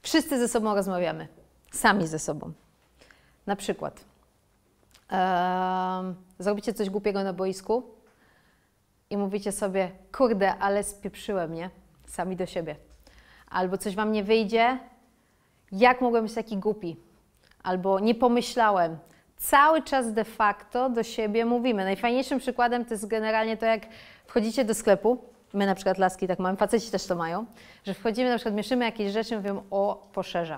Wszyscy ze sobą rozmawiamy, sami ze sobą. Na przykład zrobicie coś głupiego na boisku i mówicie sobie, kurde, ale spieprzyłem, nie? Sami do siebie. Albo coś wam nie wyjdzie, jak mogłem być taki głupi? Albo nie pomyślałem. Cały czas de facto do siebie mówimy. Najfajniejszym przykładem to jest generalnie to, jak wchodzicie do sklepu, my na przykład laski tak mamy, faceci też to mają, że wchodzimy, na przykład mieszymy jakieś rzeczy i mówimy, o, poszerza.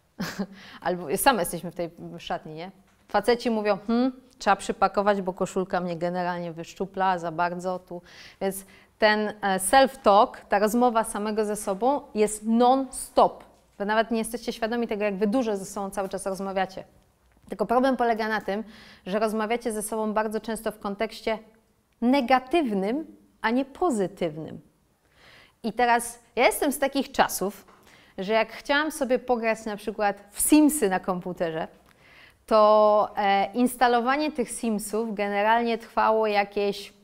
Albo same jesteśmy w tej szatni, nie? Faceci mówią, trzeba przypakować, bo koszulka mnie generalnie wyszczupla za bardzo tu. Więc ten self-talk, ta rozmowa samego ze sobą jest non-stop. Wy nawet nie jesteście świadomi tego, jak wy dużo ze sobą cały czas rozmawiacie. Tylko problem polega na tym, że rozmawiacie ze sobą bardzo często w kontekście negatywnym, a nie pozytywnym. I teraz ja jestem z takich czasów, że jak chciałam sobie pograć na przykład w Simsy na komputerze, to instalowanie tych Simsów generalnie trwało jakieś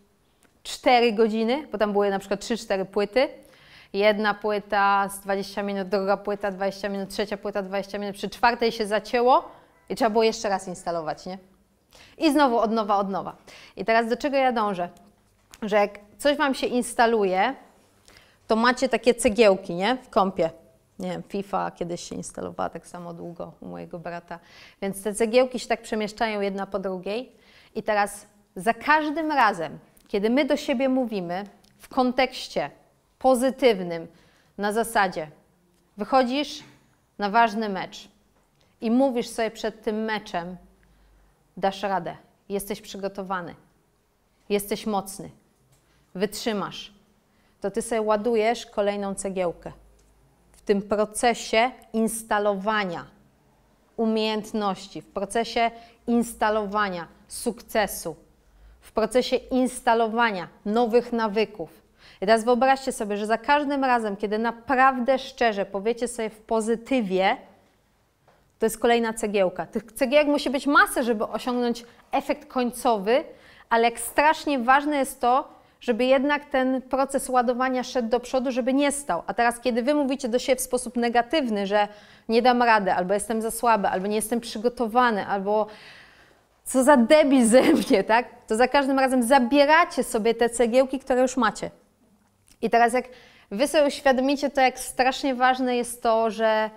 4 godziny, bo tam były na przykład 3-4 płyty. Jedna płyta z 20 minut, druga płyta 20 minut, trzecia płyta 20 minut. Przy 4 się zacięło i trzeba było jeszcze raz instalować, nie? I znowu od nowa. I teraz do czego ja dążę? Że jak coś wam się instaluje, to macie takie cegiełki, nie? W kompie. Nie wiem, FIFA kiedyś się instalowała tak samo długo u mojego brata. Więc te cegiełki się tak przemieszczają jedna po drugiej. I teraz za każdym razem, kiedy my do siebie mówimy w kontekście pozytywnym, na zasadzie wychodzisz na ważny mecz i mówisz sobie przed tym meczem, dasz radę, jesteś przygotowany, jesteś mocny, wytrzymasz, to ty sobie ładujesz kolejną cegiełkę. W tym procesie instalowania umiejętności, w procesie instalowania sukcesu, w procesie instalowania nowych nawyków. I teraz wyobraźcie sobie, że za każdym razem, kiedy naprawdę szczerze powiecie sobie w pozytywie, to jest kolejna cegiełka. Tych cegiełek musi być masę, żeby osiągnąć efekt końcowy, ale jak strasznie ważne jest to, żeby jednak ten proces ładowania szedł do przodu, żeby nie stał. A teraz, kiedy wy mówicie do siebie w sposób negatywny, że nie dam rady, albo jestem za słaby, albo nie jestem przygotowany, albo co za debil ze mnie, tak? To za każdym razem zabieracie sobie te cegiełki, które już macie. I teraz jak wy sobie uświadomicie to, jak strasznie ważne jest to, że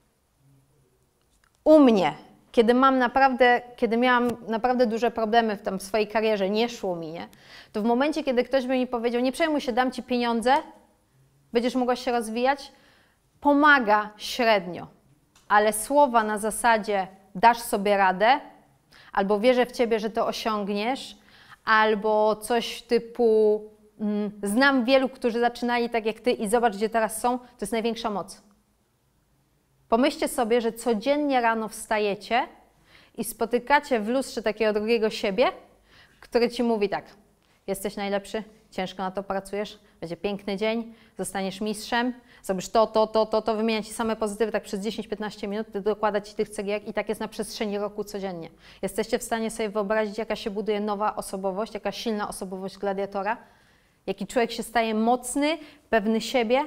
u mnie, kiedy miałam naprawdę duże problemy w swojej karierze, nie szło mi, nie? To w momencie, kiedy ktoś by mi powiedział, nie przejmuj się, dam ci pieniądze, będziesz mogła się rozwijać, pomaga średnio. Ale słowa na zasadzie dasz sobie radę, albo wierzę w ciebie, że to osiągniesz, albo coś typu znam wielu, którzy zaczynali tak jak ty i zobacz, gdzie teraz są, to jest największa moc. Pomyślcie sobie, że codziennie rano wstajecie i spotykacie w lustrze takiego drugiego siebie, który ci mówi tak, jesteś najlepszy, ciężko na to pracujesz, będzie piękny dzień, zostaniesz mistrzem, zrobisz to, wymienia ci same pozytywy tak przez 10-15 minut, dokłada ci tych cegiełek i tak jest na przestrzeni roku codziennie. Jesteście w stanie sobie wyobrazić, jaka się buduje nowa osobowość, jaka silna osobowość gladiatora, jaki człowiek się staje mocny, pewny siebie.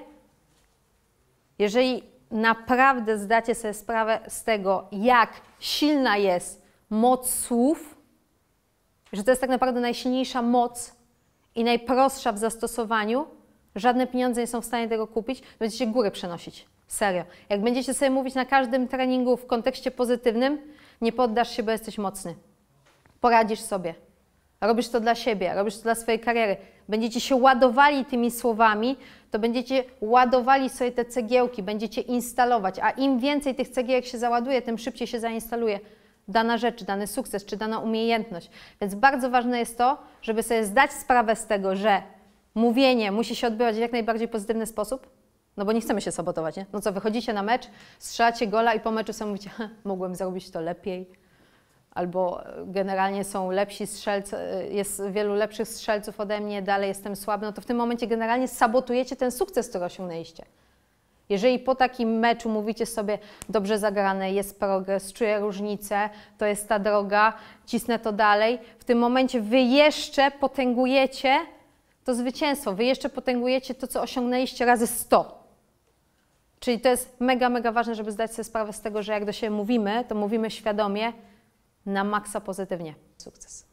Jeżeli naprawdę zdacie sobie sprawę z tego, jak silna jest moc słów, że to jest tak naprawdę najsilniejsza moc i najprostsza w zastosowaniu, żadne pieniądze nie są w stanie tego kupić, będziecie góry przenosić. Serio. Jak będziecie sobie mówić na każdym treningu w kontekście pozytywnym, nie poddasz się, bo jesteś mocny. Poradzisz sobie. Robisz to dla siebie, robisz to dla swojej kariery. Będziecie się ładowali tymi słowami, to będziecie ładowali sobie te cegiełki, będziecie instalować, a im więcej tych cegiełek się załaduje, tym szybciej się zainstaluje dana rzecz, dany sukces, czy dana umiejętność. Więc bardzo ważne jest to, żeby sobie zdać sprawę z tego, że mówienie musi się odbywać w jak najbardziej pozytywny sposób, no bo nie chcemy się sabotować, nie? No co, wychodzicie na mecz, strzelacie gola i po meczu sobie mówicie, mogłem zrobić to lepiej, albo generalnie są lepsi strzelcy, jest wielu lepszych strzelców ode mnie, dalej jestem słaby, no to w tym momencie generalnie sabotujecie ten sukces, który osiągnęliście. Jeżeli po takim meczu mówicie sobie, dobrze zagrane, jest progres, czuję różnicę, to jest ta droga, cisnę to dalej, w tym momencie wy jeszcze potęgujecie to zwycięstwo, wy jeszcze potęgujecie to, co osiągnęliście razy 100. Czyli to jest mega, mega ważne, żeby zdać sobie sprawę z tego, że jak do siebie mówimy, to mówimy świadomie na maksa pozytywnie. Sukces.